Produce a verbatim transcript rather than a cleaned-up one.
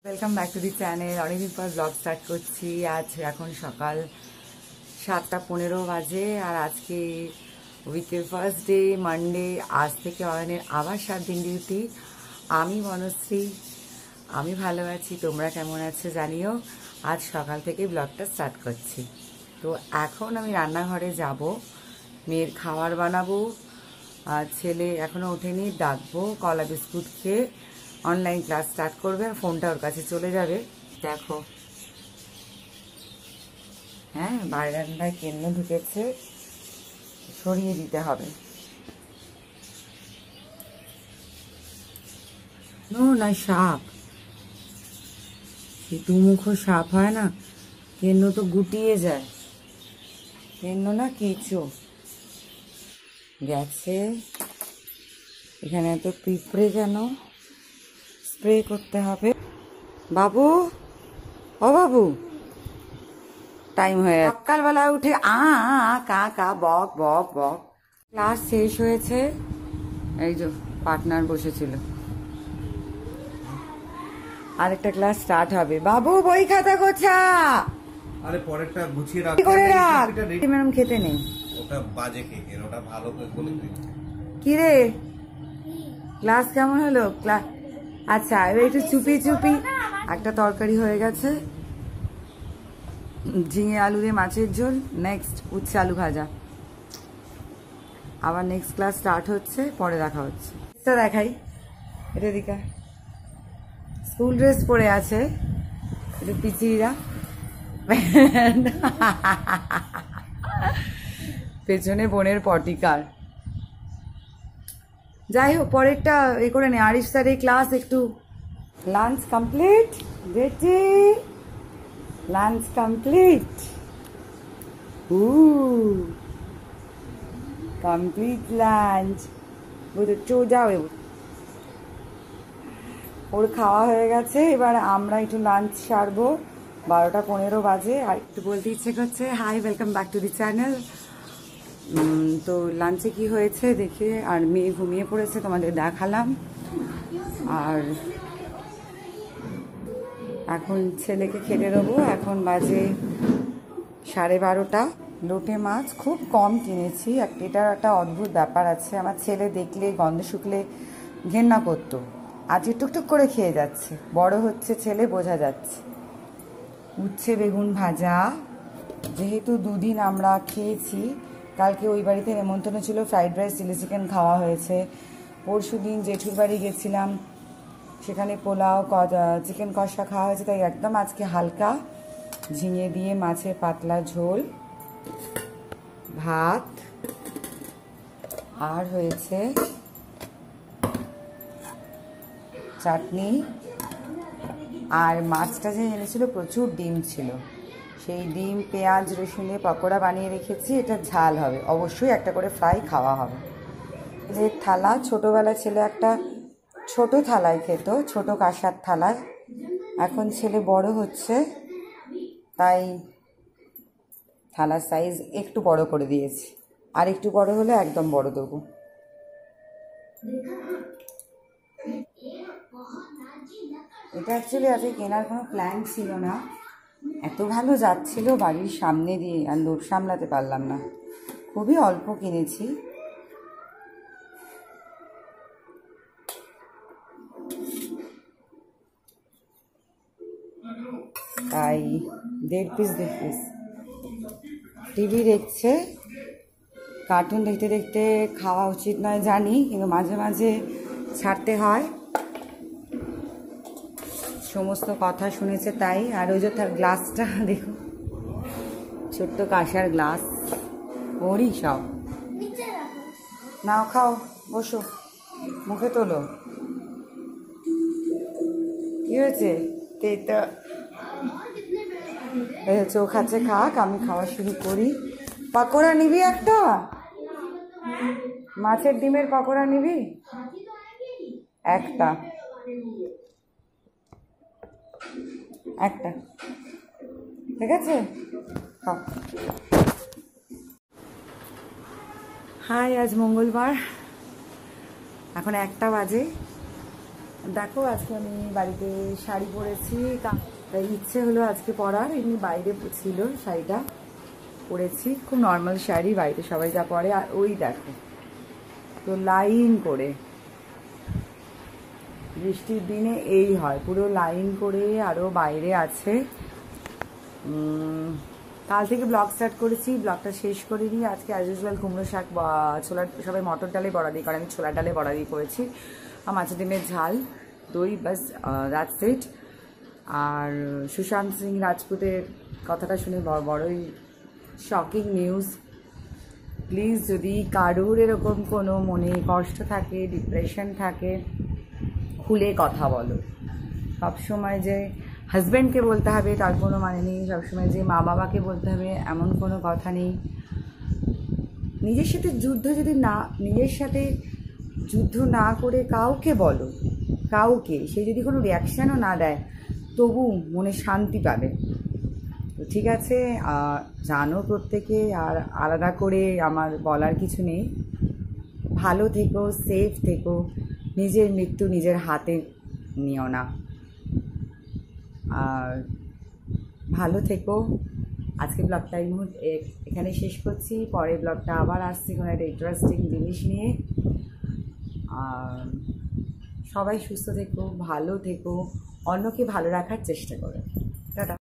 Welcome back to the channel. অনেকদিন পর blog start করছি। আজ এখন সকাল সাতটা পনেরো বাজে আর আজকে উইকের ফার্স্ট ডে মানডে। আজ থেকে অয়নের আবার সাত দিন ডিউটি। আমি বনশ্রী, আমি ভালো আছি, তোমরা কেমন আছো জানিও। আজ সকাল থেকে ব্লগটা স্টার্ট করছি। তো এখন আমি রান্নাঘরে যাব, মেয়ের খাবার বানাবো। আর ছেলে এখনও ওঠেনি, ডাকবো, কলা বিস্কুট খেয়ে অনলাইন ক্লাস স্টার্ট করবে আর ফোনটা ওর কাছে চলে যাবে। দেখো, হ্যাঁ, বারান্দায় কেন্ন ঢুকেছে, সরিয়ে দিতে হবে। নো না, সাপ, সে দুমুখো সাপ হয় না, কেন্ন তো গুটিয়ে যায়। কেন্ন না কেঁচো গেছে। এখানে এত পিঁপড়ে কেন? স্প্রে করতে হবে। বাবু, ও বাবু, টাইম হয়ে সকালবেলা উঠে আ আ কা কা বক বক বক। ক্লাস শেষ হয়েছে, এই যে পার্টনার বসেছিল, আরেকটা ক্লাস স্টার্ট হবে। বাবু বই খাতা গোছা। আরে পরেরটা গুছিয়ে রাখ, করে রাখ, ম্যাডাম খেতে নেই। ওটা বাজে কেক, ওটা ভালো করে বলে দিই। কি রে, ক্লাস কেমন হলো? ক্লাস আচ্ছা, এবার একটু চুপি চুপি। একটা তরকারি হয়ে গেছে, ঝিঙে আলু দিয়ে মাছের ঝোল। নেক্সট উচ্ছে আলু ভাজা। আবার নেক্সট ক্লাস স্টার্ট হচ্ছে, পরে দেখা হচ্ছে। এটা দেখাই, এটা দিকা স্কুল ড্রেস পরে আছে, একটু পিচিরা, পেছনে বোনের পটিকার। যাই হোক, পরেরটা এ করে নে। আরিশ স্যার এই ক্লাস একটু। Lunch complete, ready, lunch complete, উ কমপ্লিট লাঞ্চ। বুঝো চো যাও। ওর খাওয়া হয়ে গেছে, এবার আমরা একটু লাঞ্চ সারবো। বারোটা পনেরো বাজে। আর একটু বলতে ইচ্ছে করছে, hi, welcome back to the channel. তো লাঞ্চে কি হয়েছে দেখে, আর মেয়ে ঘুমিয়ে পড়েছে, তোমাদের দেখালাম। আর এখন ছেলেকে খেতে দেবো। এখন বাজে সাড়ে বারোটা। লোটে মাছ খুব কম কিনেছি। এটার একটা অদ্ভুত ব্যাপার আছে, আমার ছেলে দেখলে গন্ধ শুকলে ঘেন্না করতো, আজকে টুকটুক করে খেয়ে যাচ্ছে। বড় হচ্ছে ছেলে, বোঝা যাচ্ছে। উচ্ছে বেগুন ভাজা, যেহেতু দুদিন আমরা খেয়েছি। কালকে ওই বাড়িতে নেমন্তন্ন ছিল, ফ্রাইড রাইস চিলি চিকেন খাওয়া হয়েছে। পরশু দিন জেঠুর বাড়ি গেছিলাম, সেখানে পোলাও চিকেন কষা খাওয়া হয়েছে। তাই একদম আজকে হালকা ঝিঙে দিয়ে মাছের পাতলা ঝোল, ভাত, আর হয়েছে চাটনি। আর মাছটা যে এনেছিল প্রচুর ডিম ছিল, সেই ডিম পেঁয়াজ রসুন দিয়ে পকোড়া বানিয়ে রেখেছি। এটা ঝাল হবে, অবশ্যই একটা করে ফ্রাই খাওয়া হবে। যে থালা, ছোটোবেলা ছেলে একটা ছোট থালায় খেত, ছোট কাঁসার থালায়। এখন ছেলে বড় হচ্ছে, তাই থালার সাইজ একটু বড় করে দিয়েছি। আর একটু বড় হলে একদম বড় দেবো। এটা অ্যাকচুয়ালি আজকে কেনার কোনো প্ল্যান ছিল না, এত ভালো যাচ্ছিল বাড়ির সামনে দিয়ে, আর লোভ সামলাতে পারলাম না, খুবই অল্প কিনেছি। তাই দেড় পিস দেড় পিস। টিভি দেখছে, কার্টুন দেখতে দেখতে খাওয়া উচিত নয় জানি, কিন্তু মাঝে মাঝে ছাড়তে হয়। সমস্ত কথা শুনেছে তাই। আর ওই যে তার গ্লাসটা দেখো, ছোট্ট কাঁসার গ্লাস, ওরই সব। নাও খাও, বসো, মুখে তোলো। কি হয়েছে? তো চোখ আছে, খাক, আমি খাওয়া শুরু করি। পকোড়া নিবি একটা? মাছের ডিমের পকোড়া নিবি একটা? একটা, ঠিক আছে, খাও। হাই, আজ মঙ্গলবার, এখন একটা বাজে। দেখো আজকে আমি বাড়িতে শাড়ি পরেছি, তাই ইচ্ছে হলো আজকে পরার, এমনি বাইরে ছিল শাড়িটা পরেছি, খুব নর্মাল শাড়ি, বাড়িতে সবাই যা পরে। আর ওই দেখো তো লাইন করে, বৃষ্টির দিনে এই হয়, পুরো লাইন করে আরও বাইরে আছে। কাল থেকে ব্লগ স্টার্ট করেছি, ব্লগটা শেষ করিনি। আজকে অ্যাজ ইউজুয়াল কুমড়ো শাক বা ছোলার, সবাই মটর ডালে বড়া দিয়ে করে, আমি ছোলার ডালে বড়া দিয়ে করেছি, আর মাছের ডিমের ঝাল, দই, বাস দ্যাটস ইট। আর সুশান্ত সিং রাজপুতের কথাটা শুনে বড়ই শকিং নিউজ। প্লিজ যদি কারুর এরকম কোনো মনে কষ্ট থাকে, ডিপ্রেশন থাকে, খুলে কথা বলো। সবসময় যে হাজব্যান্ডকে বলতে হবে তার কোনো মানে নেই, সবসময় যে মা বাবাকে বলতে হবে এমন কোনো কথা নেই। নিজের সাথে যুদ্ধ যদি না, নিজের সাথে যুদ্ধ না করে কাউকে বলো, কাউকে, সে যদি কোনো রিয়াকশানও না দেয় তবু মনে শান্তি পাবে। তো ঠিক আছে, জানো প্রত্যেকে, আর আলাদা করে আমার বলার কিছু নেই। ভালো থেকো, সেফ থেকো, নিজের মৃত্যু নিজের হাতে নিও না, আর ভালো থেকো। আজকে ব্লগটা এই মুহূর্তে এখানে শেষ করছি, পরের ব্লগটা আবার আসছি কোনো একটা ইন্টারেস্টিং জিনিস নিয়ে। আর সবাই সুস্থ থেকো, ভালো থেকো, অন্যকে ভালো রাখার চেষ্টা করো। টাটা।